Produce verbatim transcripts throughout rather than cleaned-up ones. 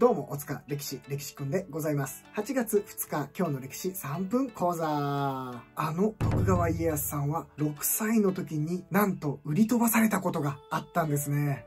どうも、おつか歴史、歴史くんでございます。はちがつふつか、今日の歴史さんぷん講座。あの徳川家康さんはろくさいの時になんと売り飛ばされたことがあったんですね。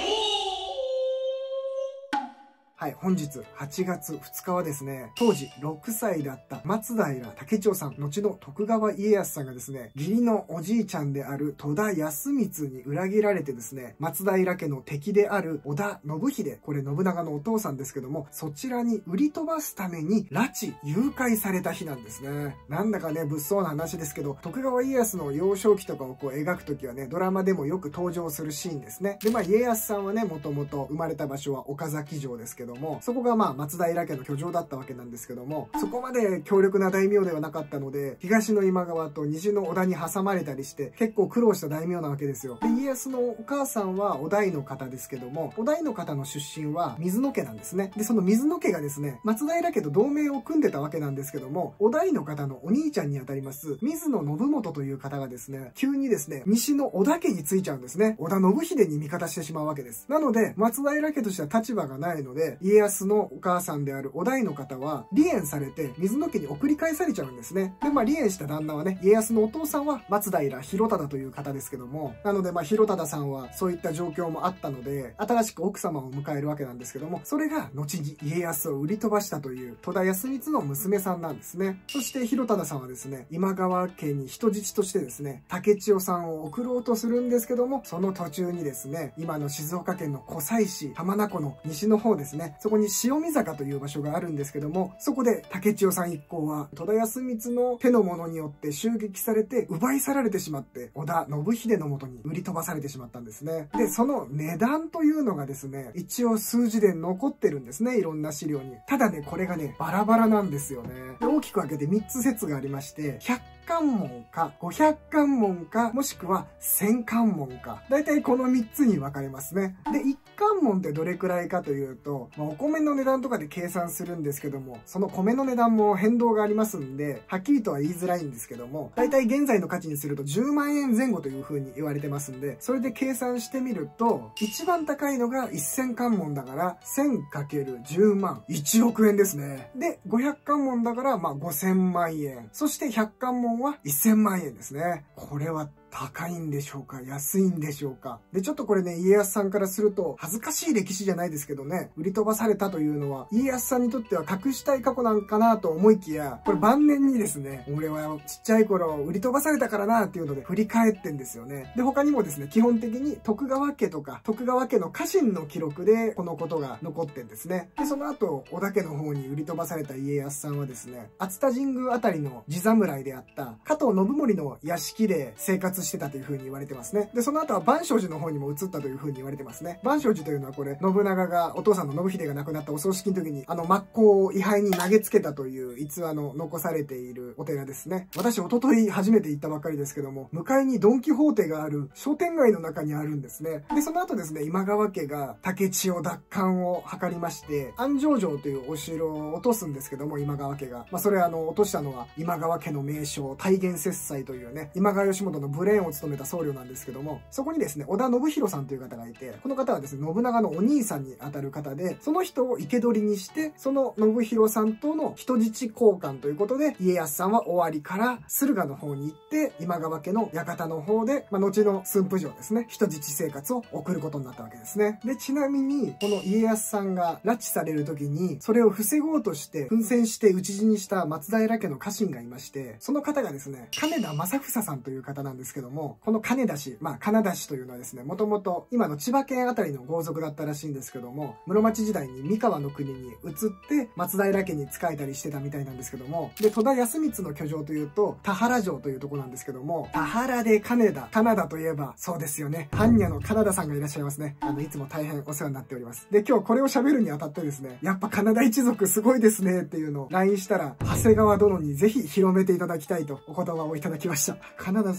はい、本日はちがつふつかはですね、当時ろくさいだった松平武千代さん、後の徳川家康さんがですね、義理のおじいちゃんである戸田康光に裏切られてですね、松平家の敵である織田信秀、これ信長のお父さんですけども、そちらに売り飛ばすために拉致、誘拐された日なんですね。なんだかね、物騒な話ですけど、徳川家康の幼少期とかをこう描くときはね、ドラマでもよく登場するシーンですね。で、まあ家康さんはね、もともと生まれた場所は岡崎城ですけど、そこがまあ松平家の居城だったわけなんですけども、そこまで強力な大名ではなかったので、東の今川と西の織田に挟まれたりして結構苦労した大名なわけですよ。で、家康のお母さんはお代の方ですけども、お代の方の出身は水野家なんですね。で、その水野家がですね、松平家と同盟を組んでたわけなんですけども、お代の方のお兄ちゃんにあたります水野信元という方がですね、急にですね、西の織田家についちゃうんですね。織田信秀に味方してしまうわけです。なので、松平家としては立場がないので、家康のお母さんであるお代の方は離縁されて水野家に送り返されちゃうんですね。で、まあ離縁した旦那はね、家康のお父さんは松平広忠という方ですけども、なのでまあ広忠さんはそういった状況もあったので、新しく奥様を迎えるわけなんですけども、それが後に家康を売り飛ばしたという戸田康光の娘さんなんですね。そして広忠さんはですね、今川家に人質としてですね、武千代さんを送ろうとするんですけども、その途中にですね、今の静岡県の湖西市浜名湖の西の方ですね、そこに塩見坂という場所があるんですけども、そこで武千代さん一行は戸田康光の手の者によって襲撃されて奪い去られてしまって、織田信秀のもとに売り飛ばされてしまったんですね。で、その値段というのがですね、一応数字で残ってるんですね、いろんな資料に。ただね、これがね、バラバラなんですよね。で、大きく分けてみっつ説がありまして、ひゃっかんもんか、ごひゃっかんもんか、もしくはせんかんもんか。だいたいこのみっつに分かれますね。で、いっかんもんってどれくらいかというと、まあ、お米の値段とかで計算するんですけども、その米の値段も変動がありますんで、はっきりとは言いづらいんですけども、だいたい現在の価値にするとじゅうまんえんぜん後という風に言われてますんで、それで計算してみると、一番高いのがせんかんもんだから、せんかけるじゅうまん、いちおくえんですね。で、ごひゃっかんもんだから、まあごせんまんえん。そしてひゃっかんもんはせんまんえんですね。これは高いんでしょうか、安いんでしょうか。で、ちょっとこれね、家康さんからすると、恥ずかしい歴史じゃないですけどね、売り飛ばされたというのは、家康さんにとっては隠したい過去なんかなと思いきや、これ晩年にですね、俺はちっちゃい頃売り飛ばされたからなっていうので振り返ってんですよね。で、他にもですね、基本的に徳川家とか、徳川家の家臣の記録で、このことが残ってんですね。で、その後、織田家の方に売り飛ばされた家康さんはですね、熱田神宮あたりの地侍であった加藤信盛の屋敷で生活してたという風に言われてますね。で、その後は万象寺の方にも移ったという風に言われてますね。万象寺というのはこれ、信長がお父さんの信秀が亡くなったお葬式の時に、あの真っ向を位牌に投げつけたという逸話の残されているお寺ですね。私、一昨日初めて行ったばっかりですけども、向かいにドンキホーテがある商店街の中にあるんですね。で、その後ですね、今川家が武千代奪還を図りまして、安城城というお城を落とすんですけども、今川家が。まあ、それあの、落としたのは今川家の名将、大元節斎というね、今川義元のブレーンを務めた僧侶なんですけども、そこにですね、織田信弘さんという方がいて、この方はですね、信長のお兄さんにあたる方で、その人を生け捕りにして、その信弘さんとの人質交換ということで、家康さんは尾張から駿河の方に行って、今川家の館の方で、まあ、後の駿府城ですね、人質生活を送ることになったわけですね。で、ちなみに、この家康さんが拉致される時に、それを防ごうとして、奮戦して討ち死にした松平家の家臣がいまして、その方がですね、金田正房さんという方なんですけども、この金田氏、まあ、金田氏というのはですね、もともと今の千葉県あたりの豪族だったらしいんですけども、室町時代に三河の国に移って松平家に仕えたりしてたみたいなんですけども、で、戸田康光の居城というと、田原城というとこなんですけども、田原で金田、カナダといえば、そうですよね、般若のカナダさんがいらっしゃいますね。あの、いつも大変お世話になっております。で、今日これを喋るにあたってですね、やっぱカナダ一族すごいですねっていうのを ライン したら、長谷川殿にぜひ広めていただきたいとお言葉をいただきました。カナダさんいつも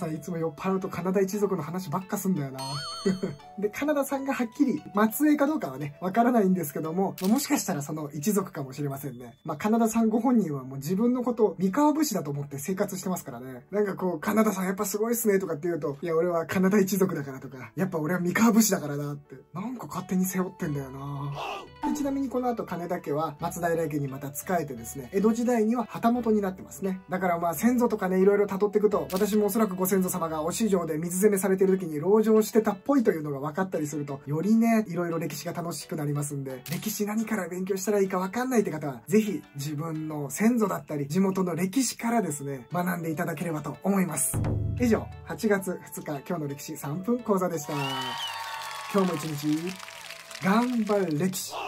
酔っ払うとカナダ一族の話ばっかすんだよな。で、カナダさんがはっきり末裔かどうかはね、わからないんですけども、もしかしたらその一族かもしれませんね。まあ、カナダさんご本人はもう自分のことを三河武士だと思って生活してますからね。なんかこう、カナダさんやっぱすごいっすねとかって言うと、いや、俺はカナダ一族だからとか、やっぱ俺は三河武士だからなって、なんか勝手に背負ってんだよな。でちなみにこの後金田家は松平家にまた仕えてですね、江戸時代には旗本になってますね。だからまあ先祖とかね、いろいろ辿っていくと、私もおそらくご先祖様がお市場で水攻めされてる時に籠城してたっぽいというのが分かったりすると、よりね、いろいろ歴史が楽しくなりますんで、歴史何から勉強したらいいか分かんないって方は、ぜひ自分の先祖だったり、地元の歴史からですね、学んでいただければと思います。以上、はちがつふつか、今日の歴史さんぷん講座でした。今日も一日、頑張る歴史。